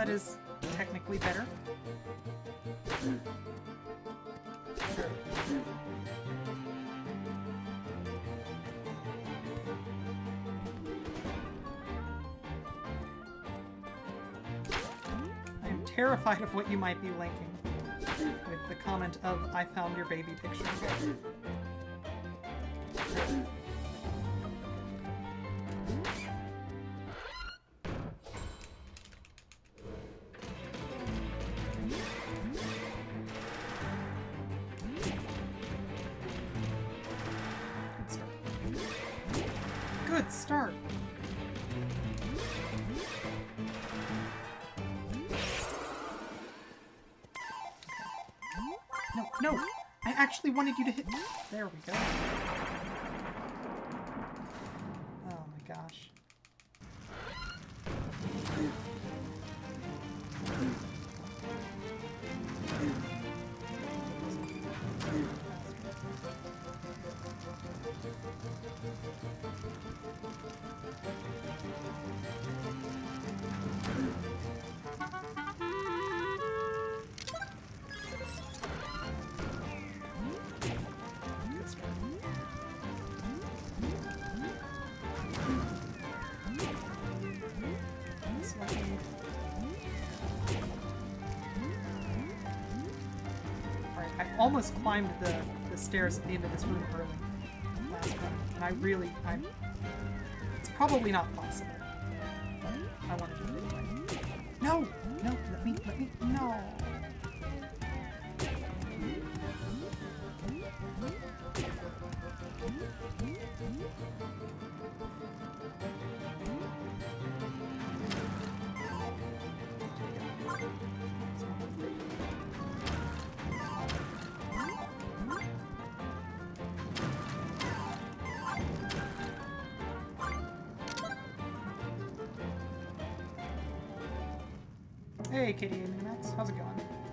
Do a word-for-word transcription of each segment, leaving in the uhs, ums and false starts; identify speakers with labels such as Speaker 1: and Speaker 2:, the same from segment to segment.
Speaker 1: That is technically better. I am terrified of what you might be linking with the comment of, I found your baby picture. Good start. No, no! I actually wanted you to hit... There we go. Oh my gosh. Almost climbed the, the stairs at the end of this room early last time, and I really, I'm, it's probably not possible, but I want to do it anyway. No! No, let me, let me, no! Hey, K D A Minimax, how's it going?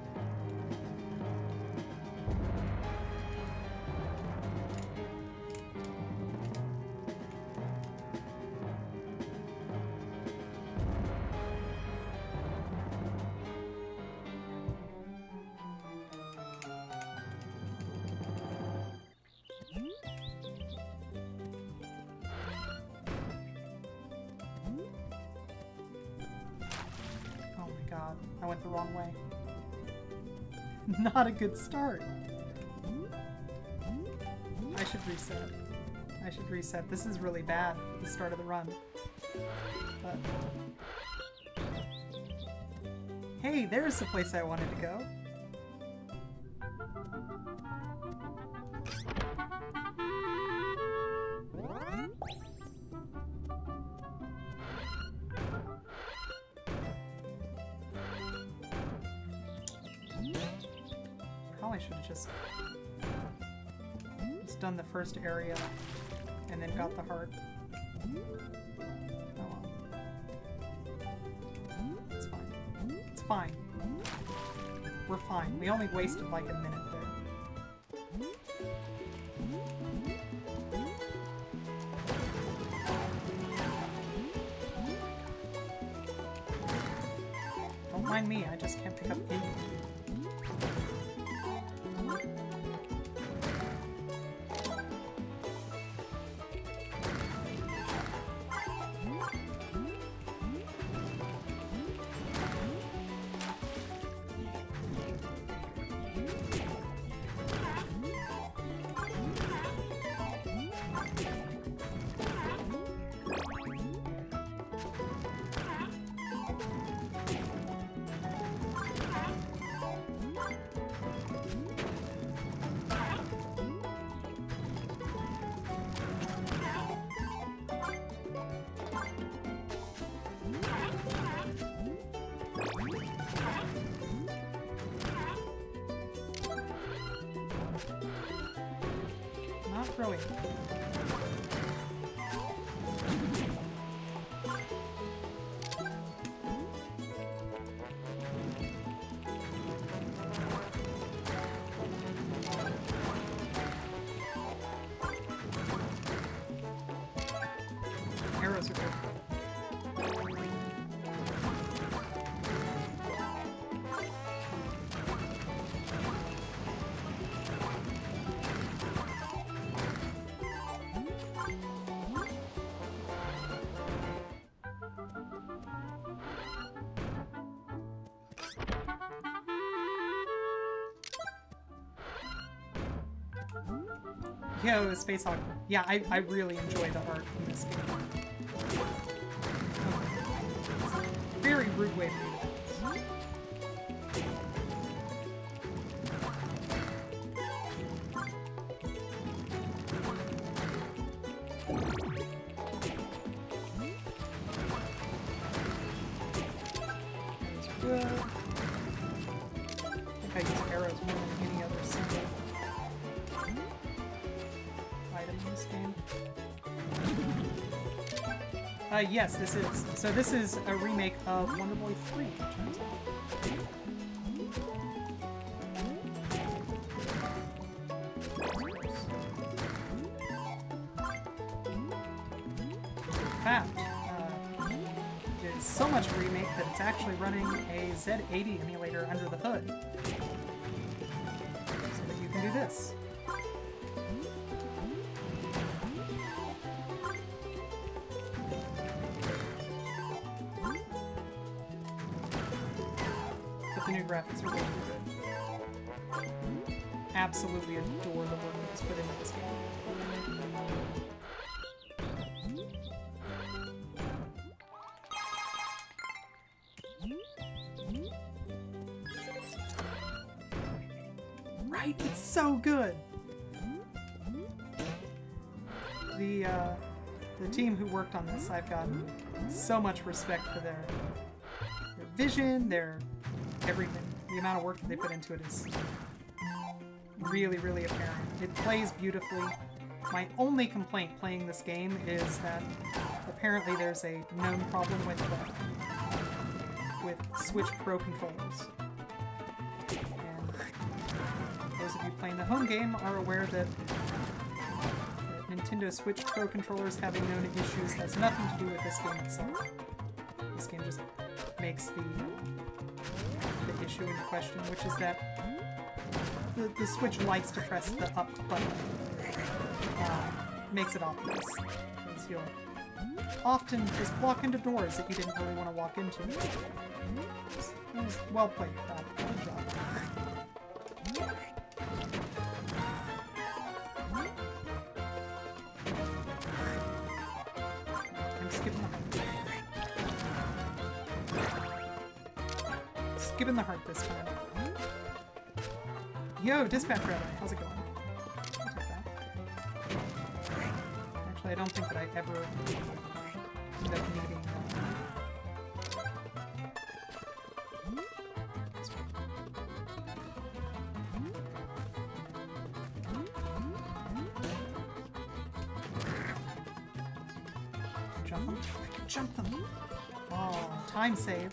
Speaker 1: I went the wrong way. Not a good start. I should reset. I should reset. This is really bad at the start of the run. But... Hey, there's the place I wanted to go. Probably should have just, just done the first area and then got the heart. Oh well. It's fine. It's fine. We're fine. We only wasted like a minute there. Don't mind me, I just can't pick up anything. Throwing. Arrows are good. Yo, Space Hawk. Yeah, I, I really enjoy the art in this game. Very rude way to do it. Good. I think I use arrows more than any other single item in this game. Uh, yes, this is. So this is a remake of Wonder Boy three, it turns out. In fact, uh, it is so much a remake that it's actually running a Z eighty emulator under the hood. So that you can do this. The new graphics are really good. Absolutely adore the work that was put into this game. Right? It's so good! The, uh, the team who worked on this, I've got so much respect for their, their vision, their everything. The amount of work that they put into it is really, really apparent. It plays beautifully. My only complaint playing this game is that apparently there's a known problem with uh, with Switch Pro controllers. And those of you playing the home game are aware that, that Nintendo Switch Pro controllers having known issues has nothing to do with this game itself. This game just makes the the issue in question, which is that the, the Switch likes to press the up button. Uh, makes it obvious. Because you'll often just walk into doors that you didn't really want to walk into. It was, it was well played, Bob. Good job. I'm skipping the heart. Skipping the heart this time. Yo, Dispatch Rabbit, how's it going? I'll take that. Actually, I don't think that I ever end up needing uh, jump them? I can jump them! Oh, time save.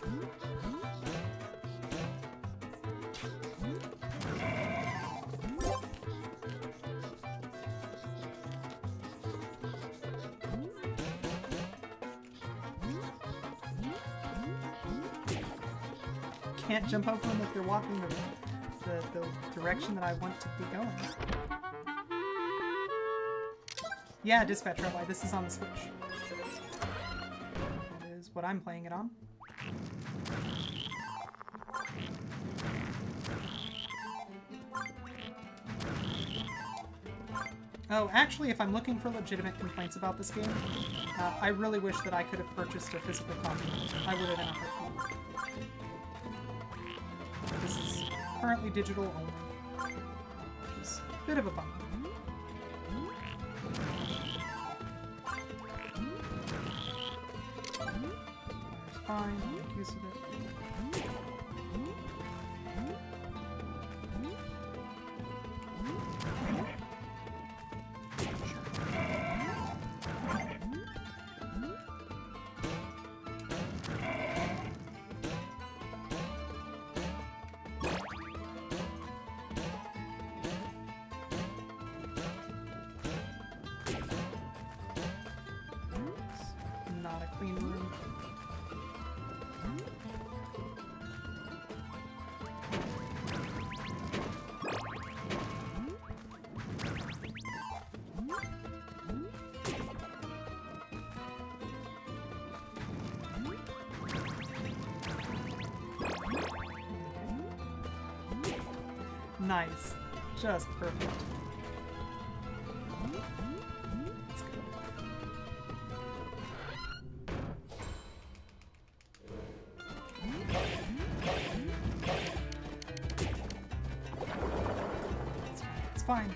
Speaker 1: Can't jump over them if they're walking the, the, the direction that I want to be going. Yeah, Dispatch Rabbi, this is on the Switch. That is what I'm playing it on. Oh, actually, if I'm looking for legitimate complaints about this game, uh, I really wish that I could have purchased a physical copy. I would have been a heartbeat. This is currently digital only, which is a bit of a bummer. There's fine, I'll make use of it. Not a clean room. Nice. Just perfect. fine.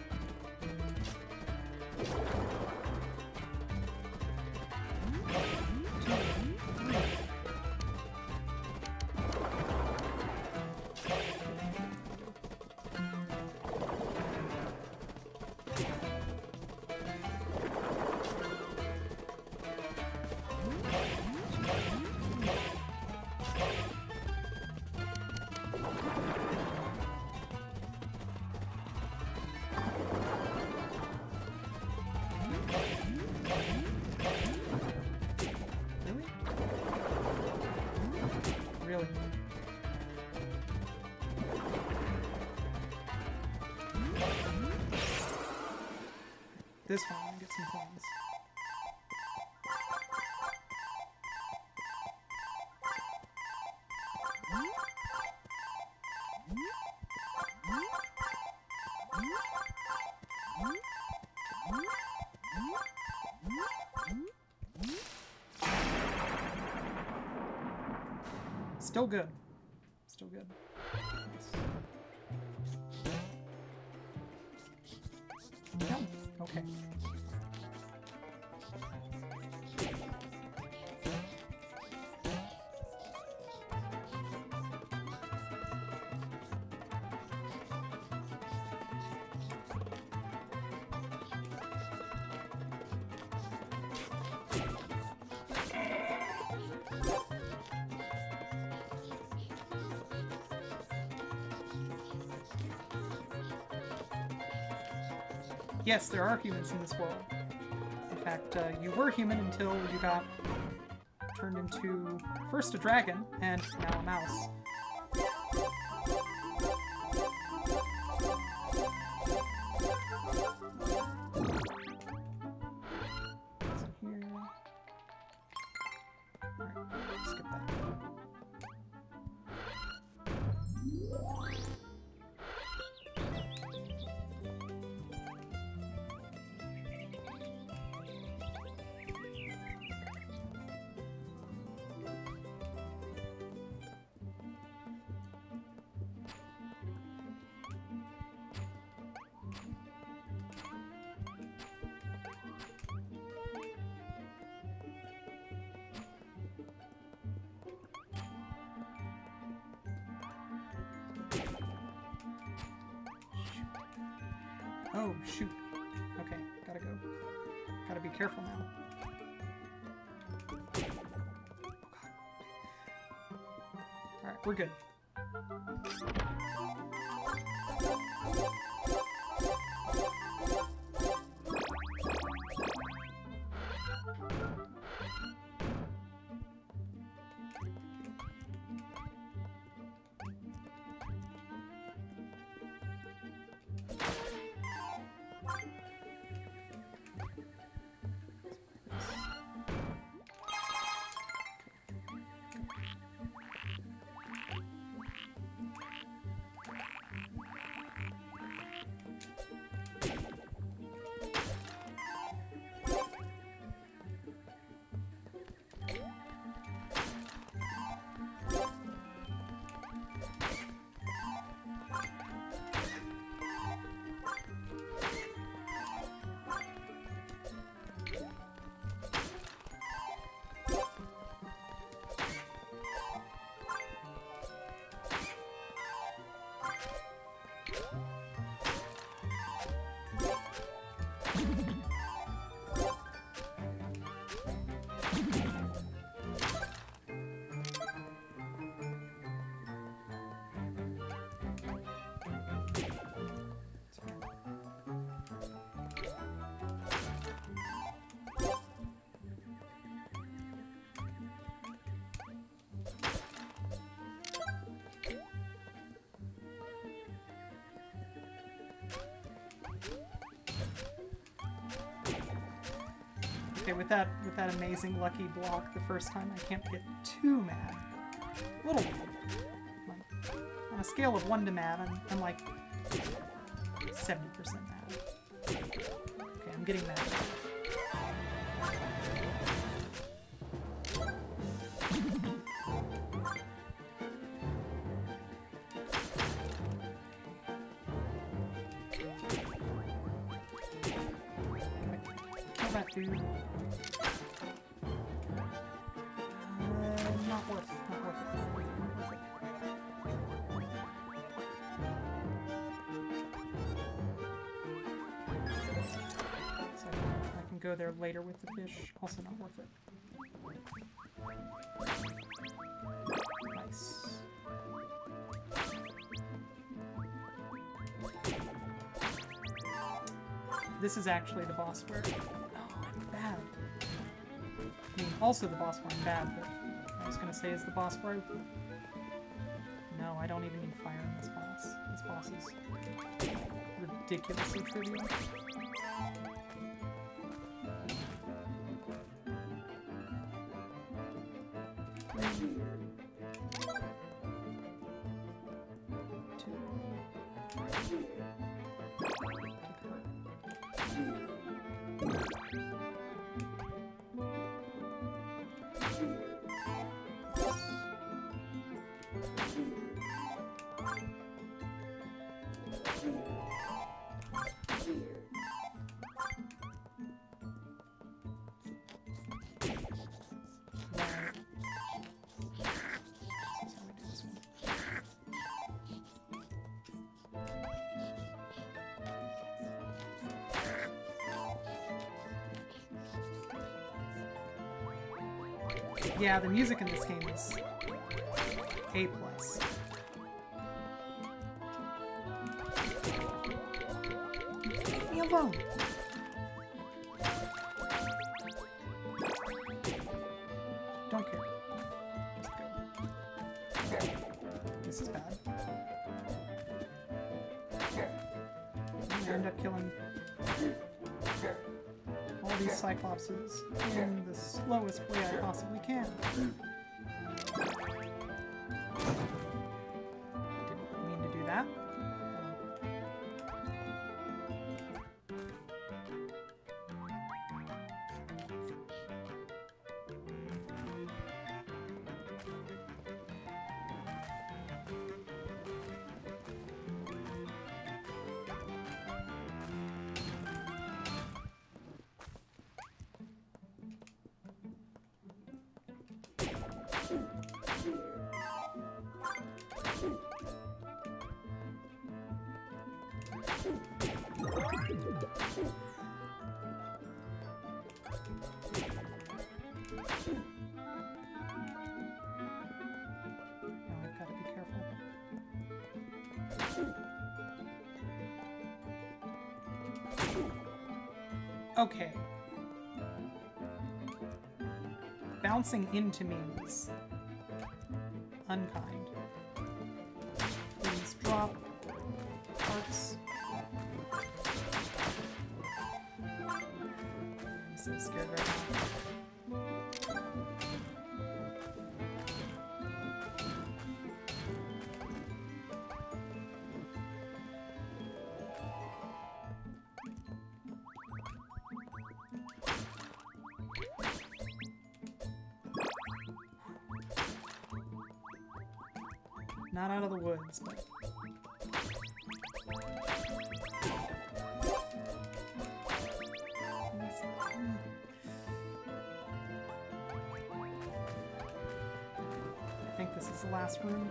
Speaker 1: Really? This one, I get some coins. Still good. Still good. Nice. No. Okay. Yes, there are humans in this world. In fact, uh, you were human until you got turned into first a dragon and now a mouse. So here. Alright, skip that. Oh, shoot. Okay, gotta go. Gotta be careful now. Oh, God. Alright, we're good. Okay, with that with that amazing lucky block the first time, I can't get too mad. A little mad. Like, on a scale of one to mad, I'm, I'm like seventy percent mad. Okay, I'm getting mad. to... Uh, not worth it. Not worth it. Not worth it. Not worth it. So I can go there later with the fish. Also not worth it. Nice. This is actually the boss where... Oh, I'm bad. I mean, also the boss where I'm bad, but I was gonna say is the boss where I... No, I don't even need fire in this boss. This boss is ridiculously trivial. Yeah, the music in this game is A plus. Leave me alone. Don't care. Let's go. This is bad. I end up killing all these Cyclopses in the slowest way I possibly can. Didn't mean to do that. Okay. Bouncing into me is unkind. Please drop parts. I'm so scared right now. Not out of the woods, but... I think this is the last room.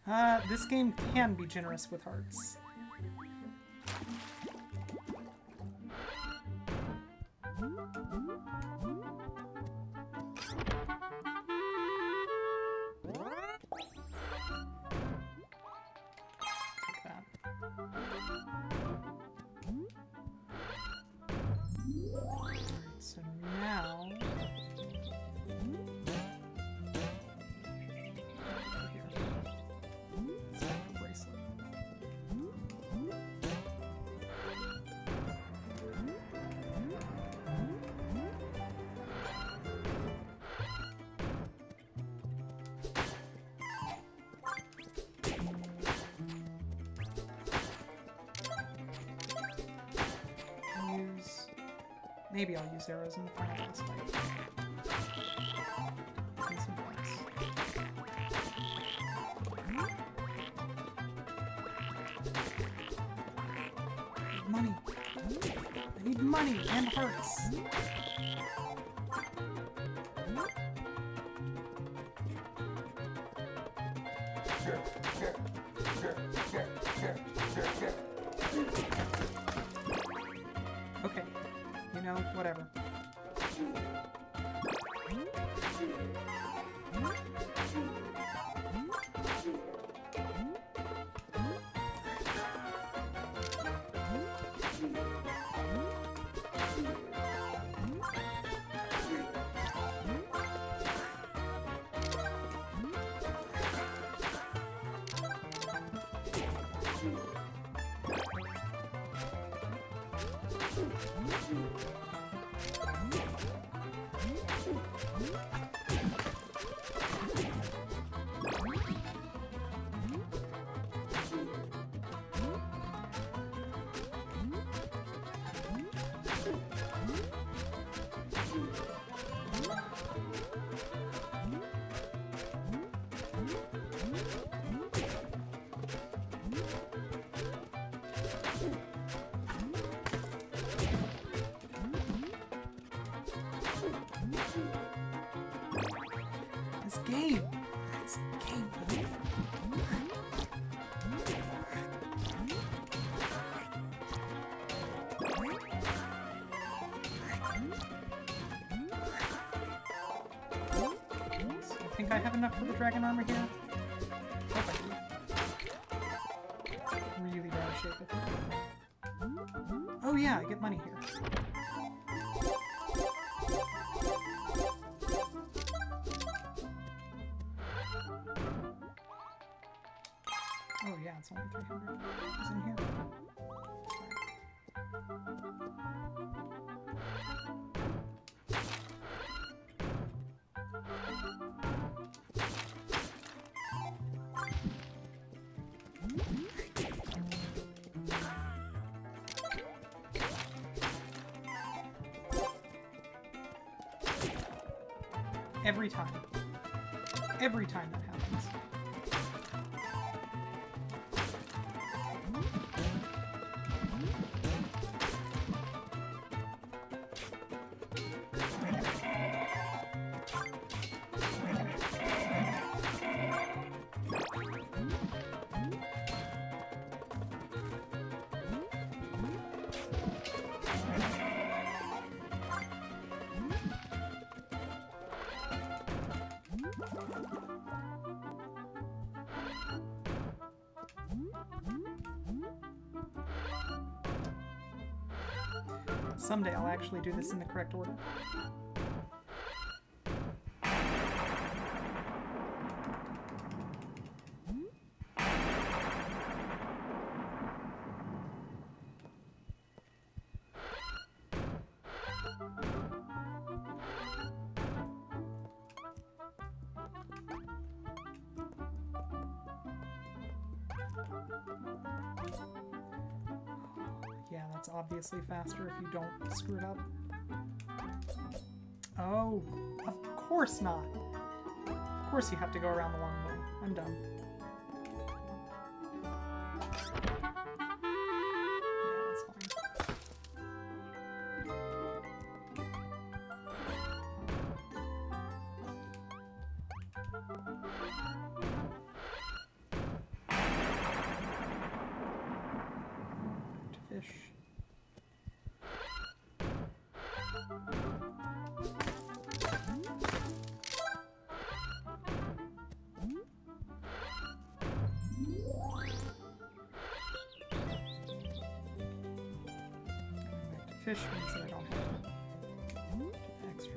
Speaker 1: Uh, this game can be generous with hearts. Maybe I'll use arrows in the final boss fight. And some points. Money. I need money and hearts. Okay. You know, whatever. This game. This game. I think I have enough for the dragon armor here. Oh, I do. Really bad shape, I think. Oh yeah, I get money here. Oh yeah, it's only three hundred. It's in here. Every time. Every time that happens. Someday I'll actually do this in the correct order. Yeah, that's obviously faster if you don't screw it up. Oh, of course not. Of course you have to go around the long way. I'm done. Yeah, that's fine. fish means that I don't have extra.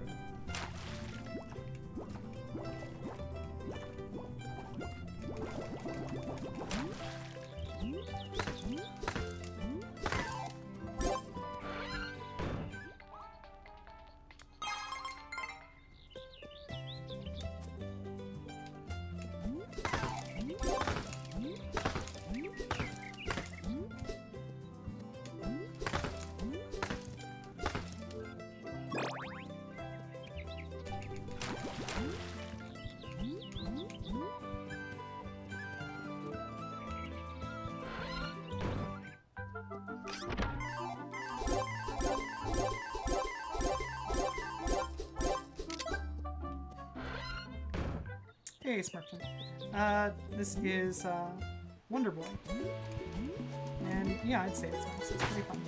Speaker 1: Hey, Smartphone. Uh, this is uh, Wonder Boy. And yeah, I'd say it's nice. It's pretty fun.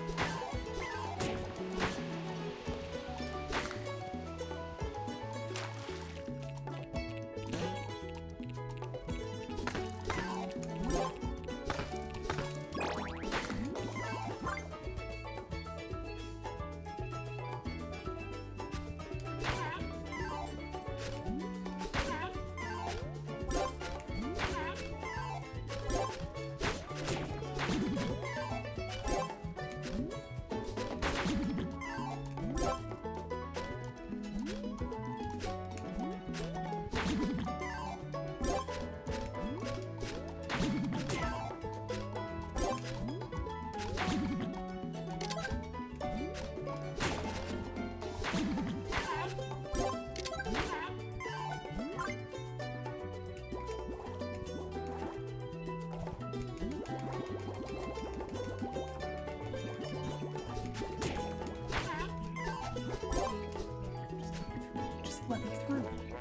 Speaker 1: Let me through.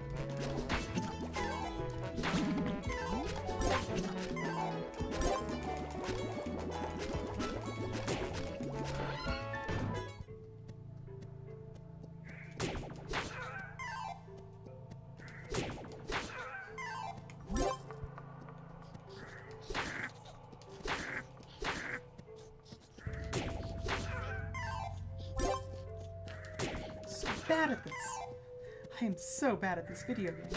Speaker 1: So bad at this. I am so bad at this video game.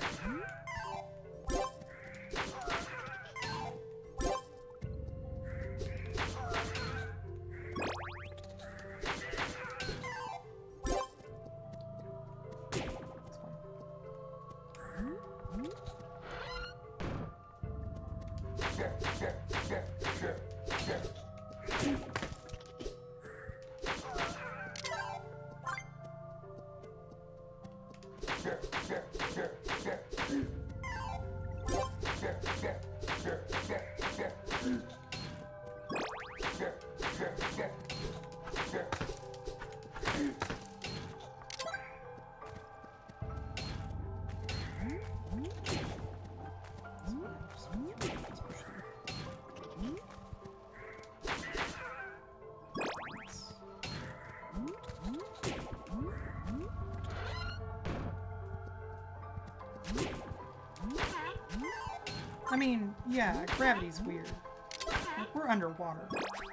Speaker 1: I mean, yeah, gravity's weird. Like, we're underwater.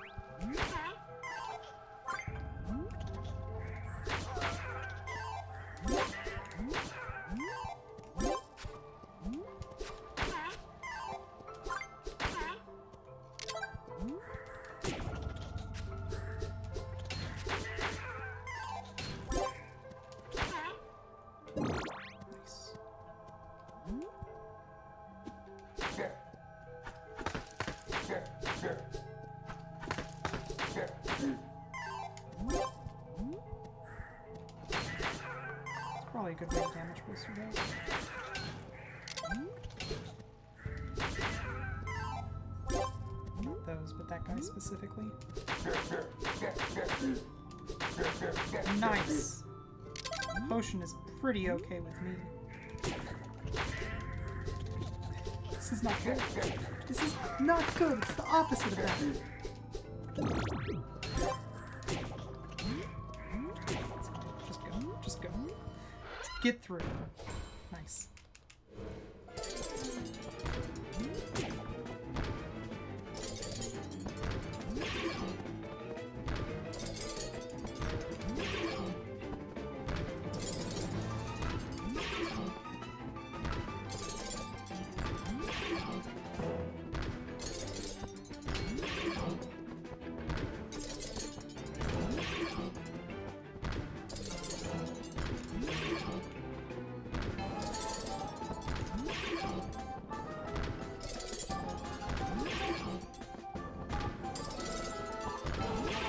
Speaker 1: Probably a good way to damage booster those. Not those, but that guy specifically. Nice! Potion is pretty okay with me. This is not good. This is not good. It's the opposite of that. Just go. Just go. Just get through. Nice.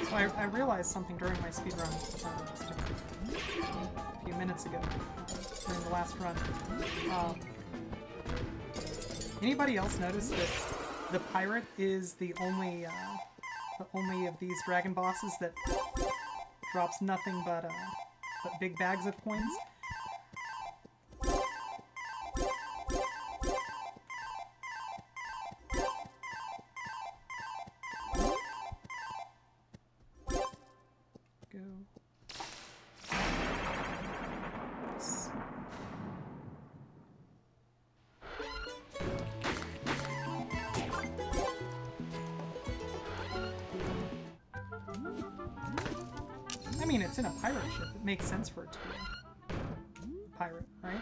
Speaker 1: So I, I realized something during my speedrun uh, just a, a few minutes ago, during the last run. Um, anybody else notice that the pirate is the only, uh, the only of these dragon bosses that drops nothing but, uh, but big bags of coins? I mean, it's in a pirate ship. It makes sense for it to be a pirate, right?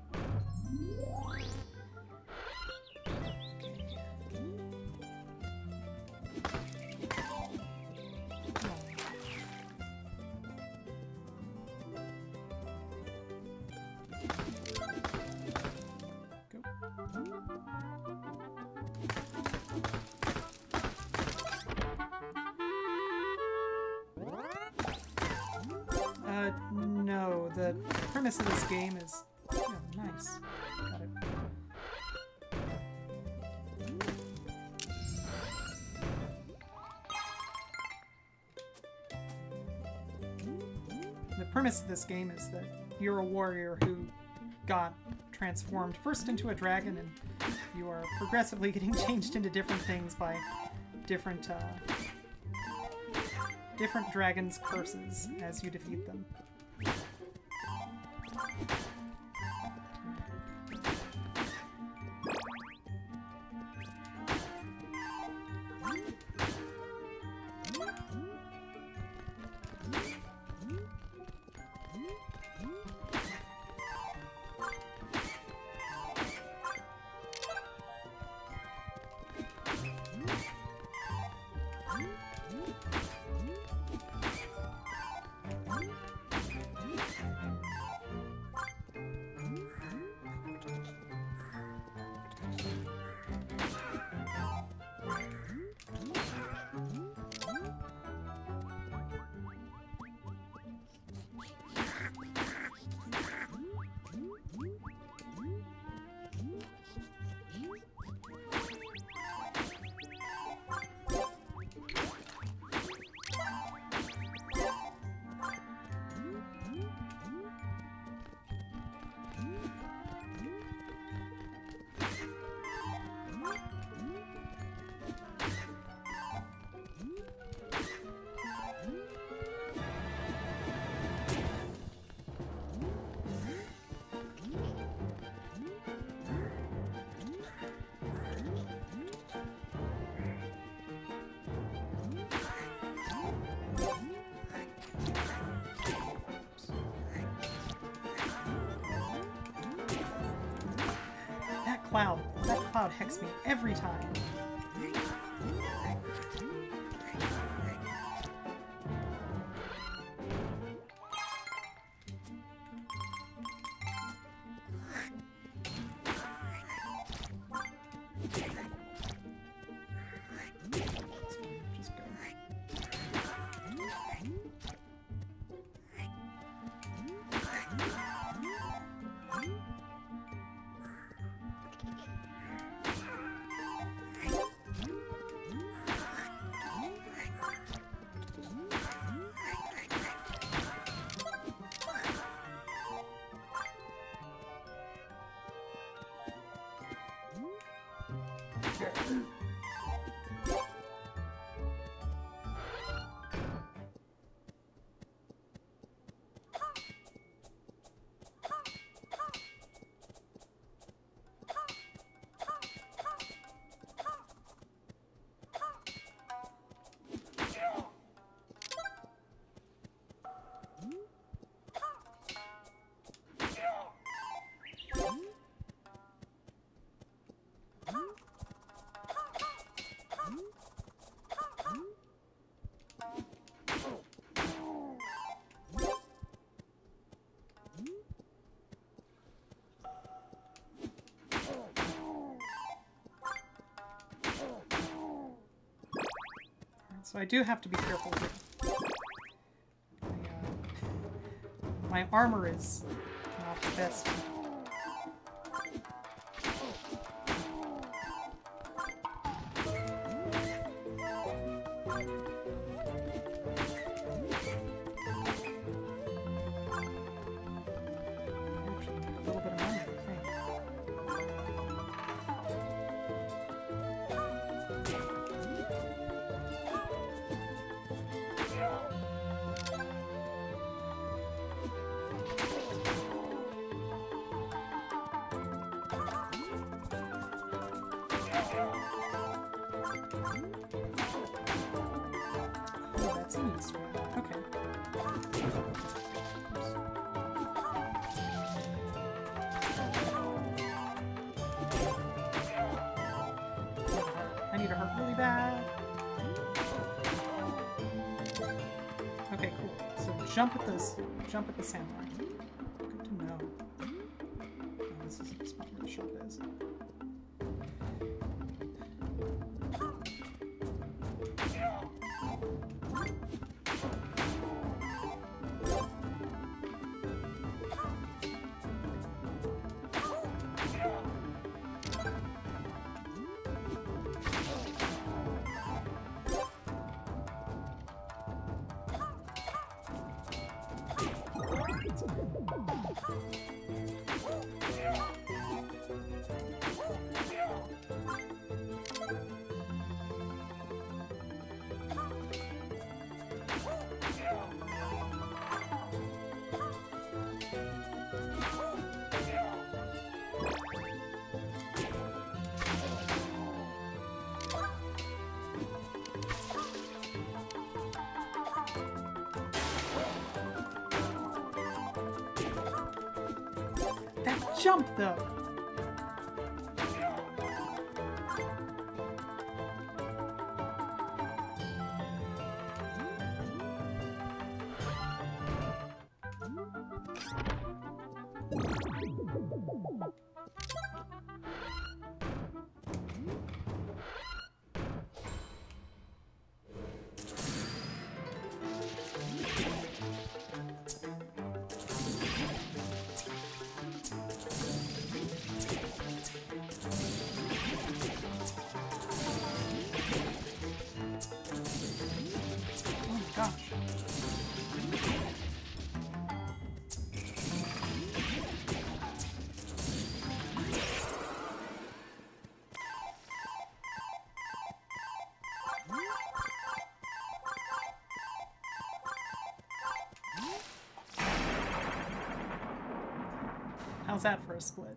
Speaker 1: Uh, no, the premise of this game is... Oh, nice. Got it. The premise of this game is that you're a warrior who got transformed first into a dragon, and you are progressively getting changed into different things by different, uh, different dragons' curses as you defeat them. Cloud. That cloud hexes me every time. Just go. So I do have to be careful here. My armor is not the best. Jump at this. Jump at the samurai. Good to know. Oh, this is the spot where the shop is. Jump, though. How's that for a split?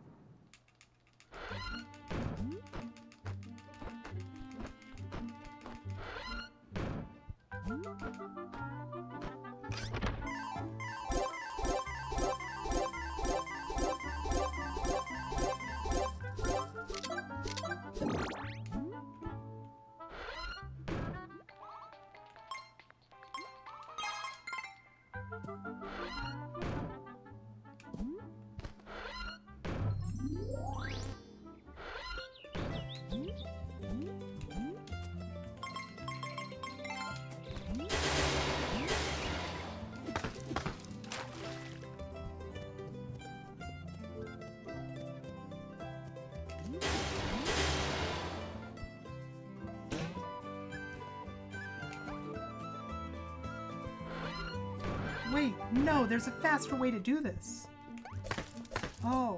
Speaker 1: Wait, no, there's a faster way to do this. Oh.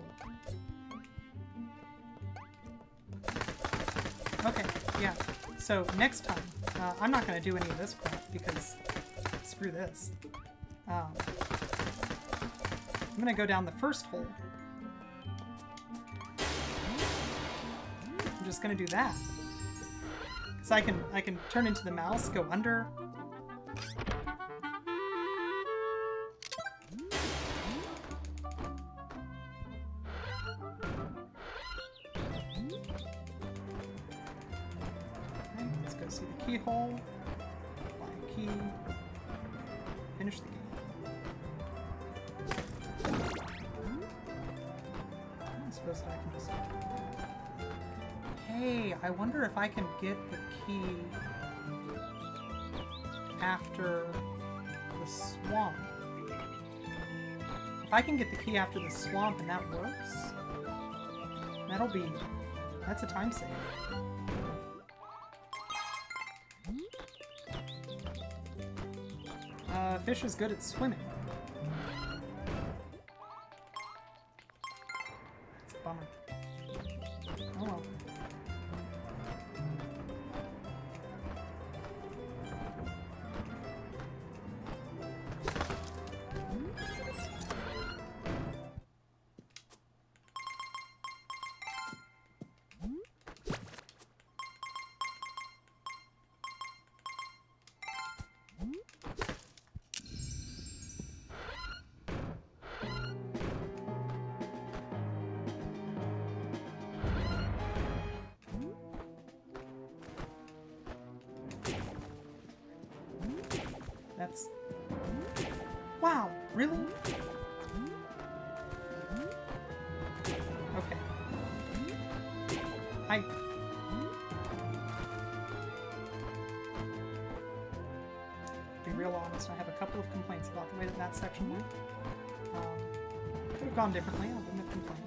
Speaker 1: Okay, yeah. So next time, uh, I'm not going to do any of this crap because screw this. Um, I'm going to go down the first hole. I'm just going to do that. Because I can, I can turn into the mouse, go under. Keyhole, apply a key, finish the game. I suppose that I can just... Hey, I wonder if I can get the key after the swamp. I can get the key after the swamp and that works, that'll be... that's a time save. Uh, fish is good at swimming. That's a bummer. Oh well. That's... wow, really? Okay. I... to be real honest, I have a couple of complaints about the way that that section went. Um, could have gone differently, I wouldn't have complained.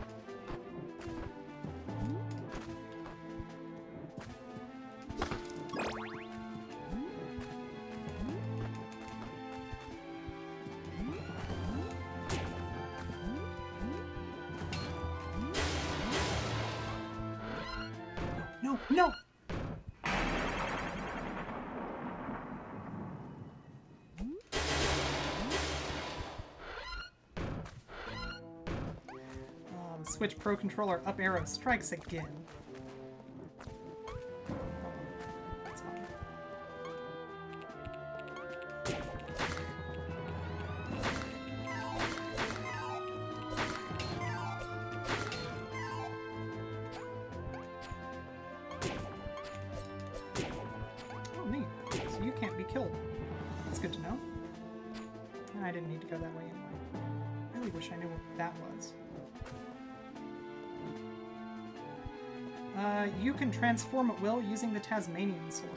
Speaker 1: No, no! Um, Switch Pro Controller up arrow strikes again. That's fine. So you can't be killed. That's good to know. And I didn't need to go that way anyway. I really wish I knew what that was. Uh, you can transform at will using the Tasmanian sword.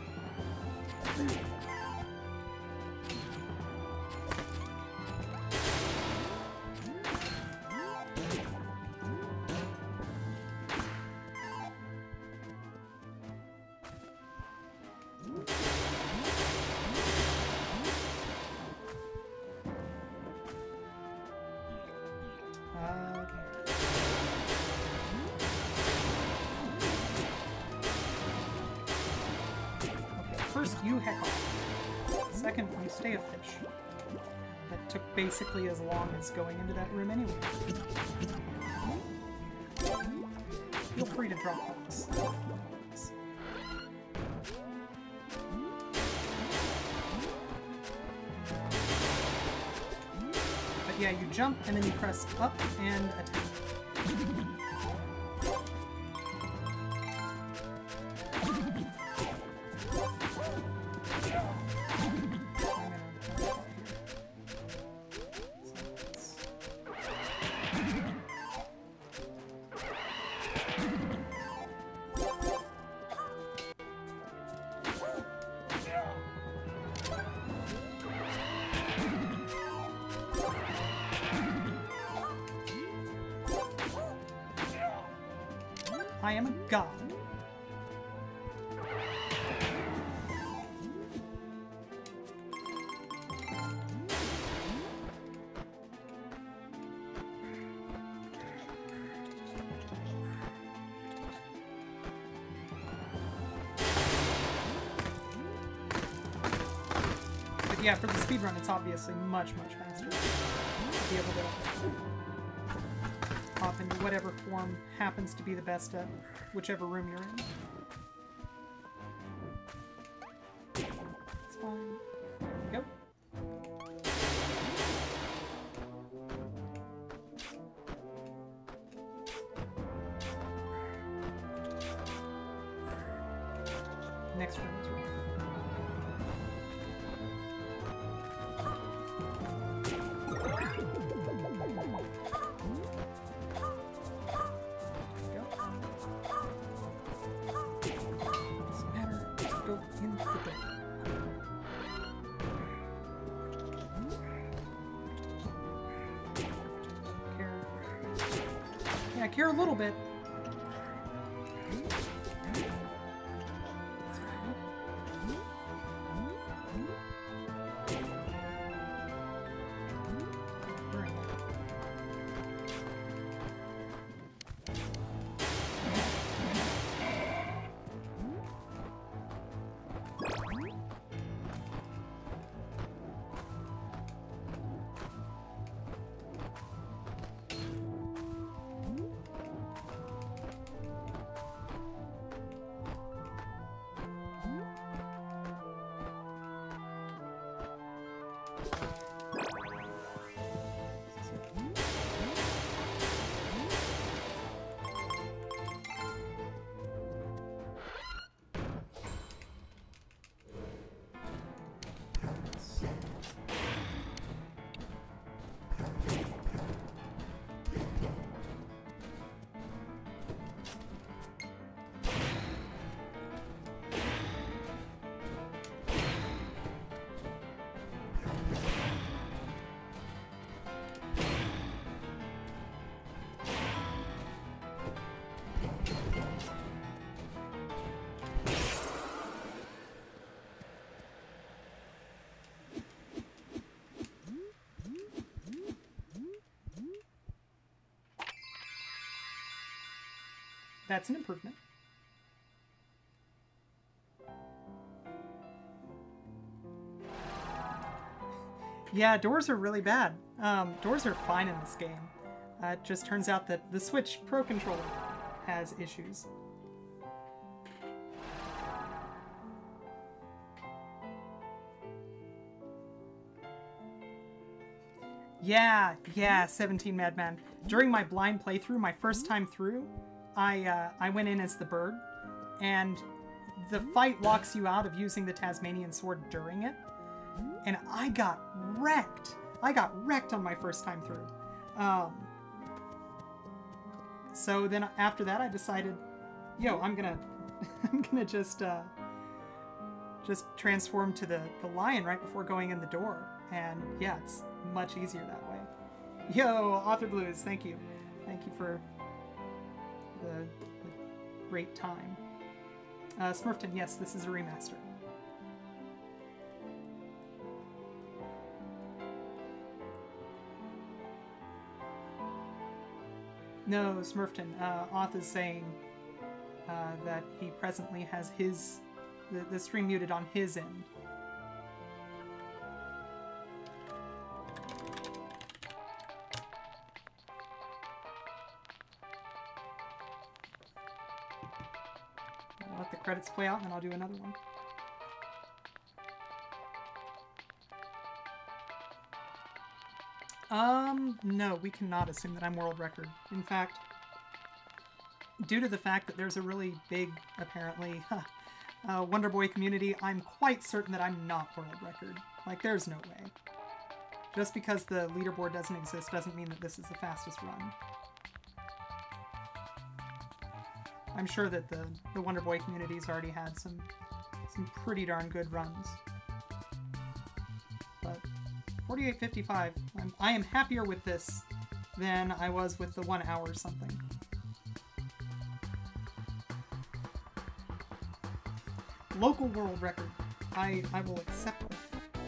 Speaker 1: First, you heck off. Second, you stay a fish. That took basically as long as going into that room anyway. Feel free to drop rocks. But yeah, you jump and then you press up and attack. I am a god. But yeah, for the speedrun, it's obviously much, much faster to be able to pop into whatever form happens to be the best at whichever room you're in. It's fine. There we go. Next room is wrong. care a little bit. That's an improvement. Yeah, doors are really bad. Um, doors are fine in this game. Uh, it just turns out that the Switch Pro Controller has issues. Yeah, yeah, seventeen Madman. During my blind playthrough, my first time through, I, uh, I went in as the bird, and the fight locks you out of using the Tasmanian sword during it, and I got wrecked. I got wrecked on my first time through. Um, so then after that, I decided, yo, I'm gonna, I'm gonna just, uh, just transform to the, the lion right before going in the door, and yeah, it's much easier that way. Yo, Author Blues, thank you. Thank you for the, the great time. Uh, Smurfton, yes, this is a remaster. No, Smurfton, uh, Auth is saying uh, that he presently has his, the, the stream muted on his end. Let the credits play out, and then I'll do another one. Um, no, we cannot assume that I'm world record. In fact, due to the fact that there's a really big, apparently, uh, Wonder Boy community, I'm quite certain that I'm not world record. Like, there's no way. Just because the leaderboard doesn't exist doesn't mean that this is the fastest run. I'm sure that the, the Wonder Boy community's already had some some pretty darn good runs. But forty-eight fifty-five, I'm, I am happier with this than I was with the one hour something. Local world record. I, I will accept it.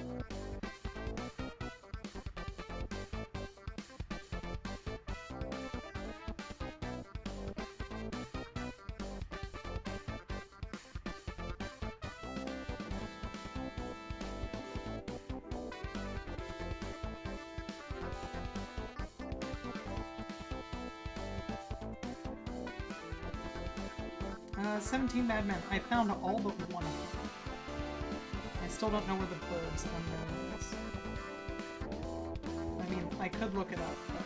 Speaker 1: Uh, seventeen Madmen. I found all but one of them. I still don't know where the birds unknown is. I mean, I could look it up, but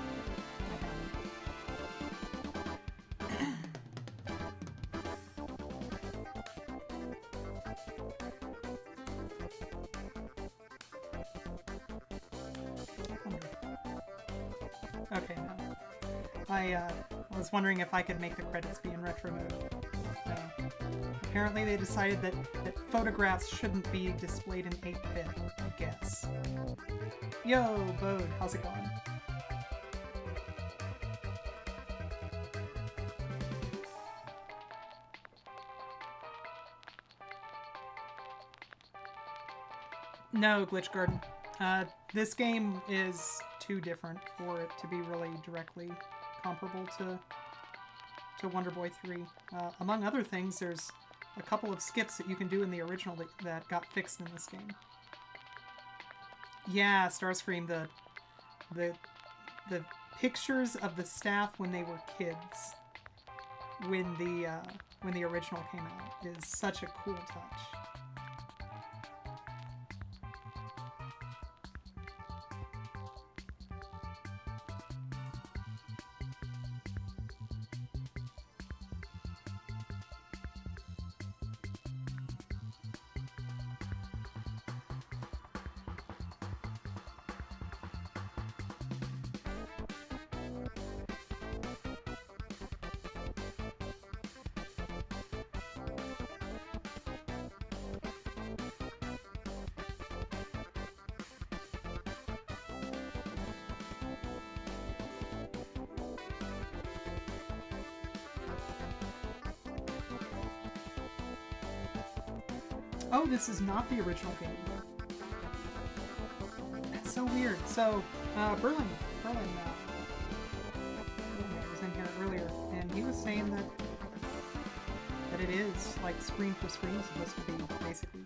Speaker 1: I haven't. Okay, no. I, uh, I was wondering if I could make the credits be in retro mode. Uh, apparently they decided that, that photographs shouldn't be displayed in eight bit, I guess. Yo, Bode, how's it going? No, Glitch Garden. Uh, this game is too different for it to be really directly comparable to to Wonder Boy three. Uh, among other things, there's a couple of skips that you can do in the original that, that got fixed in this game. Yeah, Starscream, the the the pictures of the staff when they were kids, when the uh, when the original came out, is such a cool touch. Oh, this is not the original game. That's so weird. So, uh, Berlin, Berlin, uh, was in here earlier, and he was saying that that it is like screen for screen supposed to be basically